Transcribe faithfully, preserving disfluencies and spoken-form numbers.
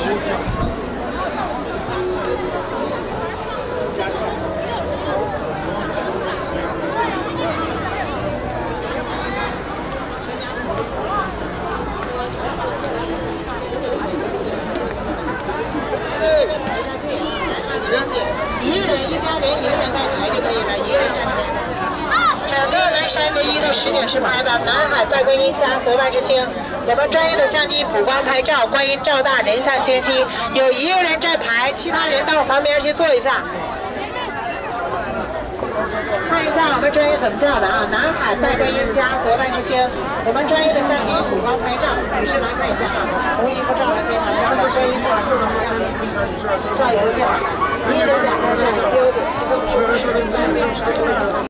一个人、一家人、一个人站台就可以了，一个人站台。整个南山唯一的实景实拍的南海在观音加河湾之星，我们专业的相机补光拍照，观音照大，人像清晰。有一个人站牌，其他人到我旁边去坐一下。看一下我们专业怎么照的啊！南海在观音加河湾之星，我们专业的相机补光拍照，女士来看一下啊，红衣服照的非常漂亮，观音照是我们相机照邮件，一人两个人，六九七四。